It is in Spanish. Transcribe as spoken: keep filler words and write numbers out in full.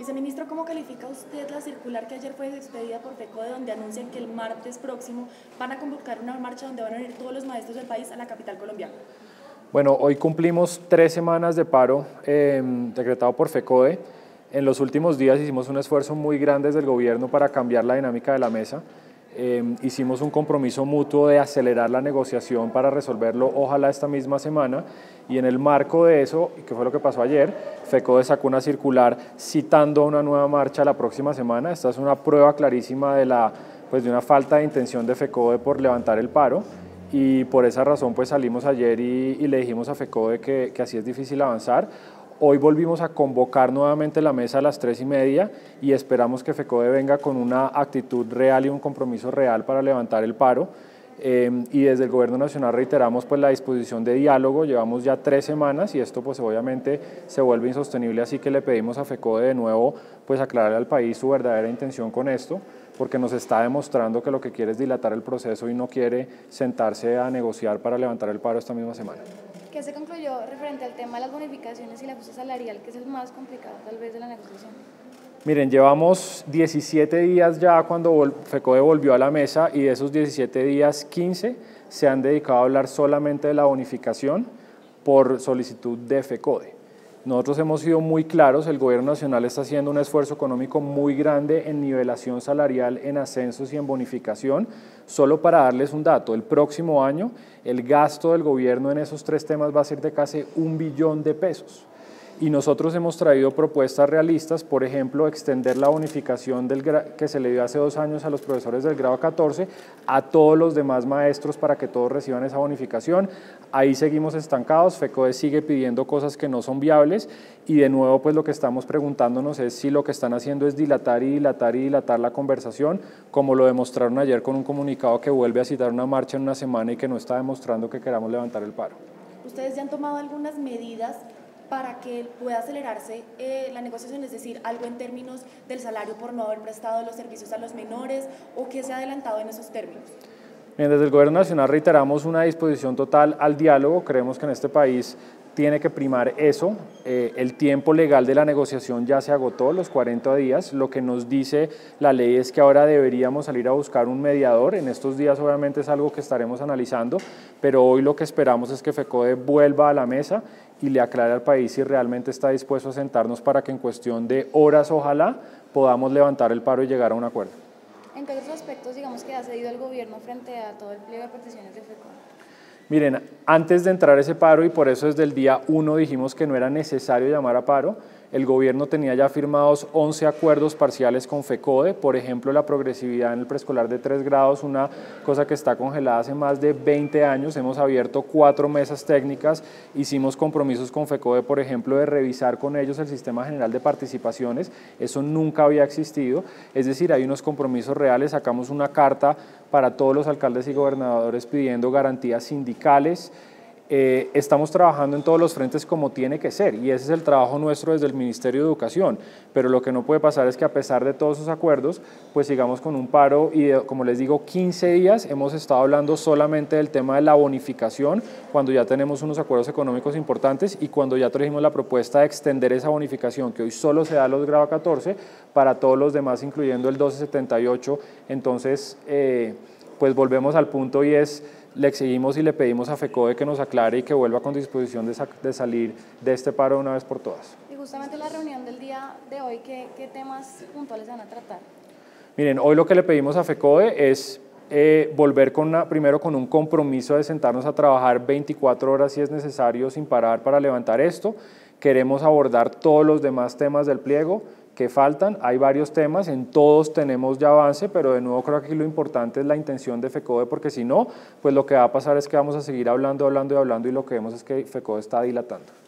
Viceministro, ¿cómo califica usted la circular que ayer fue expedida por FECODE, donde anuncian que el martes próximo van a convocar una marcha donde van a venir todos los maestros del país a la capital colombiana? Bueno, hoy cumplimos tres semanas de paro eh, decretado por FECODE. En los últimos días hicimos un esfuerzo muy grande desde el gobierno para cambiar la dinámica de la mesa. Eh, hicimos un compromiso mutuo de acelerar la negociación para resolverlo, ojalá esta misma semana, y en el marco de eso, que fue lo que pasó ayer, FECODE sacó una circular citando una nueva marcha la próxima semana. Esta es una prueba clarísima de, la, pues de una falta de intención de FECODE por levantar el paro, y por esa razón pues salimos ayer y, y le dijimos a FECODE que, que así es difícil avanzar. Hoy volvimos a convocar nuevamente la mesa a las tres y media y esperamos que FECODE venga con una actitud real y un compromiso real para levantar el paro. Eh, y desde el Gobierno Nacional reiteramos pues la disposición de diálogo. Llevamos ya tres semanas y esto pues obviamente se vuelve insostenible, así que le pedimos a FECODE de nuevo pues aclararle al país su verdadera intención con esto, porque nos está demostrando que lo que quiere es dilatar el proceso y no quiere sentarse a negociar para levantar el paro esta misma semana. ¿Qué se concluyó referente al tema de las bonificaciones y el ajuste salarial, que es el más complicado tal vez de la negociación? Miren, llevamos diecisiete días ya cuando FECODE volvió a la mesa y de esos diecisiete días, quince se han dedicado a hablar solamente de la bonificación por solicitud de FECODE. Nosotros hemos sido muy claros, el Gobierno Nacional está haciendo un esfuerzo económico muy grande en nivelación salarial, en ascensos y en bonificación. Solo para darles un dato, el próximo año el gasto del gobierno en esos tres temas va a ser de casi un billón de pesos. Y nosotros hemos traído propuestas realistas, por ejemplo, extender la bonificación del que se le dio hace dos años a los profesores del grado catorce a todos los demás maestros para que todos reciban esa bonificación. Ahí seguimos estancados, FECODE sigue pidiendo cosas que no son viables y de nuevo pues lo que estamos preguntándonos es si lo que están haciendo es dilatar y dilatar y dilatar la conversación, como lo demostraron ayer con un comunicado que vuelve a citar una marcha en una semana y que no está demostrando que queramos levantar el paro. ¿Ustedes ya han tomado algunas medidas para que pueda acelerarse eh, la negociación, es decir, algo en términos del salario por no haber prestado los servicios a los menores, o qué se ha adelantado en esos términos? Bien, desde el Gobierno Nacional reiteramos una disposición total al diálogo. Creemos que en este país tiene que primar eso. Eh, el tiempo legal de la negociación ya se agotó, los cuarenta días. Lo que nos dice la ley es que ahora deberíamos salir a buscar un mediador. En estos días obviamente es algo que estaremos analizando, pero hoy lo que esperamos es que FECODE vuelva a la mesa y le aclare al país si realmente está dispuesto a sentarnos para que en cuestión de horas, ojalá, podamos levantar el paro y llegar a un acuerdo. ¿En qué otros aspectos, digamos, que ha cedido el gobierno frente a todo el pliego de peticiones de FECODE? Miren, antes de entrar a ese paro, y por eso desde el día uno dijimos que no era necesario llamar a paro, el gobierno tenía ya firmados once acuerdos parciales con FECODE, por ejemplo, la progresividad en el preescolar de tres grados, una cosa que está congelada hace más de veinte años, hemos abierto cuatro mesas técnicas, hicimos compromisos con FECODE, por ejemplo, de revisar con ellos el sistema general de participaciones, eso nunca había existido, es decir, hay unos compromisos reales, sacamos una carta para todos los alcaldes y gobernadores pidiendo garantías sindicales. Eh, estamos trabajando en todos los frentes como tiene que ser y ese es el trabajo nuestro desde el Ministerio de Educación, pero lo que no puede pasar es que a pesar de todos esos acuerdos, pues sigamos con un paro y de, como les digo, quince días hemos estado hablando solamente del tema de la bonificación, cuando ya tenemos unos acuerdos económicos importantes y cuando ya trajimos la propuesta de extender esa bonificación que hoy solo se da a los grado catorce para todos los demás, incluyendo el doce setenta y ocho, entonces eh, pues volvemos al punto y es le exigimos y le pedimos a FECODE que nos aclare y que vuelva con disposición de, de salir de este paro de una vez por todas. Y justamente la reunión del día de hoy, ¿qué, qué temas puntuales van a tratar? Miren, hoy lo que le pedimos a FECODE es eh, volver con una, primero con un compromiso de sentarnos a trabajar veinticuatro horas si es necesario sin parar para levantar esto. Queremos abordar todos los demás temas del pliego que faltan, hay varios temas, en todos tenemos ya avance, pero de nuevo creo que aquí lo importante es la intención de FECODE, porque si no, pues lo que va a pasar es que vamos a seguir hablando, hablando y hablando y lo que vemos es que FECODE está dilatando.